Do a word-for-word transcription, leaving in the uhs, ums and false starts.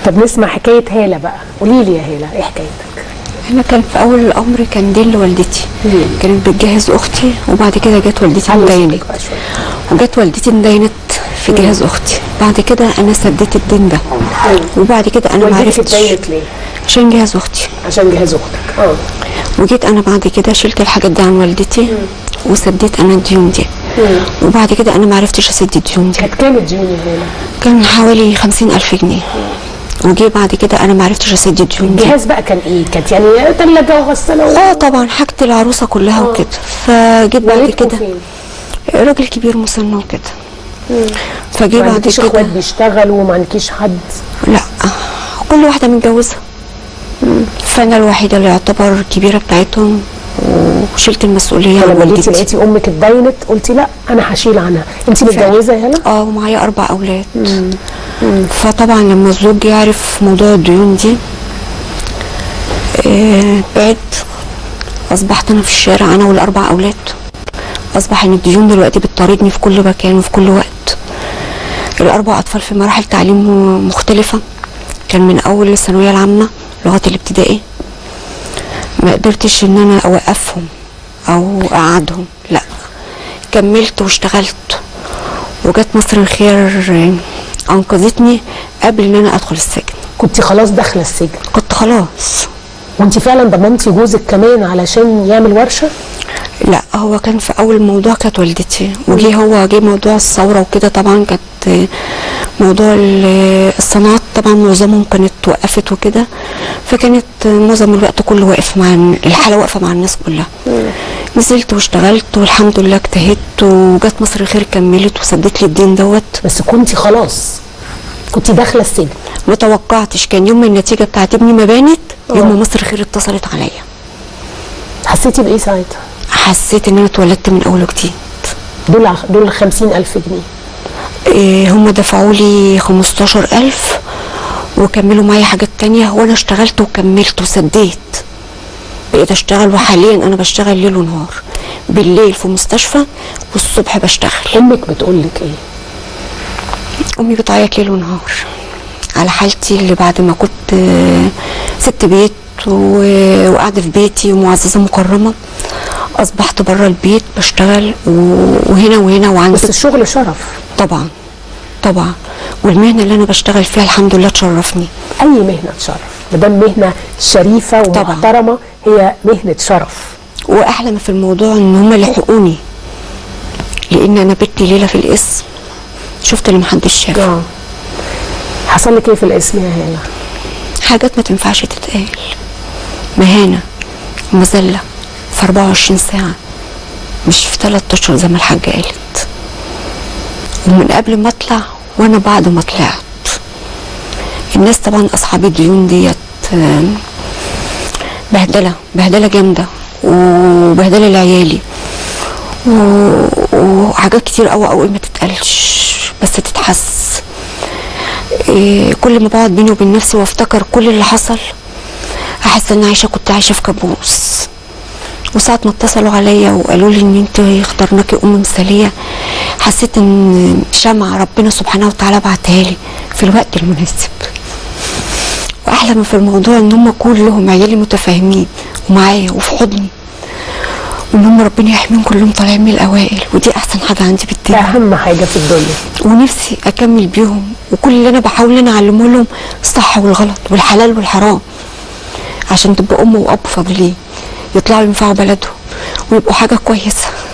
طب نسمع حكايه هاله بقى، قولي لي يا هاله ايه حكايتك؟ انا كان في اول الامر كان دين لوالدتي، كانت بتجهز اختي، وبعد كده جت والدتي ندينت، وجت والدتي ندينت في جهاز اختي. بعد كده انا سديت الدين ده، وبعد كده انا ما عرفتش. اتدينت ليه؟ عشان جهاز اختي. عشان جهاز اختك. اه وجيت انا بعد كده شلت الحاجات دي عن والدتي وسديت انا الديون دي. مم. وبعد كده انا ما عرفتش اسد الديون دي. كانت كام الديون يا هاله؟ كان حوالي خمسين ألف جنيه. وجي بعد كده انا ما عرفتش اسد الديون دي. الجهاز بقى كان ايه؟ كانت يعني ثلاجه وغساله و... اه طبعا حاجه العروسه كلها آه. وكده. فجيت بعد كده راجل كبير مسن وكده. فجي بعد كده. ما عندكيش اخوات بيشتغلوا وما عندكيش حد؟ لا كل واحده متجوزه. فانا الوحيده اللي يعتبر كبيره بتاعتهم وشلت المسؤوليه عن والدتي. لما لقيتي امك اتدينت قلتي لا انا هشيل عنها. انت متجوزه يا هاله؟ اه ومعايا اربع اولاد. مم. مم. فطبعا لما الزوج يعرف موضوع الديون دي آه بعد. اصبحت انا في الشارع انا والاربع اولاد. اصبح ان الديون دلوقتي بتطاردني في كل مكان وفي كل وقت. الاربع اطفال في مراحل تعليم مختلفه، كان من اول الثانويه العامه لغايه الابتدائي. ما قدرتش ان انا اوقفهم او اقعدهم، لا كملت واشتغلت. وجت مصر الخير انقذتني قبل ان انا ادخل السجن. كنت خلاص داخله السجن؟ كنت خلاص. وانت فعلا ضمنتي جوزك كمان علشان يعمل ورشه؟ لا هو كان في اول الموضوع كانت والدتي، وجي هو جه موضوع الثوره وكده. طبعا كانت موضوع الصناعات طبعا معظمهم كانت وقفت وكده، فكانت معظم الوقت كله واقف مع الحاله، واقفه مع الناس كلها. نزلت واشتغلت والحمد لله اجتهدت، وجت مصر الخير كملت وسدت لي الدين دوت. بس كنت خلاص كنت داخله السجن؟ ما توقعتش. كان يوم النتيجه بتاعت ابني ما بانت يوم ما مصر الخير اتصلت عليا. حسيتي بايه ساعتها؟ حسيت ان انا اتولدت من اول وجديد. دول دول خمسين ألف جنيه. إيه هم دفعوا لي خمستاشر ألف وكملوا معايا حاجات تانية، وانا اشتغلت وكملت وسديت. بقيت اشتغل، وحاليا انا بشتغل ليل ونهار، بالليل في مستشفى والصبح بشتغل. امك بتقول لك ايه؟ امي بتعيط ليل ونهار على حالتي، اللي بعد ما كنت ست بيت وقاعده في بيتي ومعززه مكرمه، اصبحت بره البيت بشتغل وهنا وهنا. وعندي بس الشغل شرف طبعا طبعا، والمهنه اللي انا بشتغل فيها الحمد لله تشرفني. اي مهنه تشرف، ما دام مهنه شريفه ومحترمه هي مهنه شرف. واحلى ما في الموضوع ان هم لحقوني، لان انا بنتي ليله في القسم شفت اللي محدش شافه. اه حصل لك ايه في القسم يا هاله؟ حاجات ما تنفعش تتقال، مهانه ومذله في أربعة وعشرين ساعه، مش في ثلاث اشهر زي ما الحاجه قالت. ومن قبل ما اطلع وانا بعد ما طلعت. الناس طبعا اصحاب الديون ديت بهدله بهدله جامده وبهدله لعيالي وحاجات كتير قوي قوي ما تتقالش بس تتحس. إيه كل ما بقعد بيني وبين نفسي وافتكر كل اللي حصل احس ان عايشه كنت عايشه في كابوس. وساعة ما اتصلوا عليا وقالوا لي ان انت اخترناكي ام مثاليه، حسيت ان شمعة ربنا سبحانه وتعالى بعتها لي في الوقت المناسب. واحلى ما في الموضوع ان هم كلهم عيالي متفاهمين ومعايا وفي حضني، وان هم ربنا يحميهم كلهم طالعين من الاوائل، ودي احسن حاجه عندي بالدنيا، اهم حاجه في الدنيا. ونفسي اكمل بيهم، وكل اللي انا بحاول ان اعلمه لهم الصح والغلط والحلال والحرام، عشان تبقى ام واب فاضلين يطلعوا ينفعوا بلدهم ويبقوا حاجه كويسه.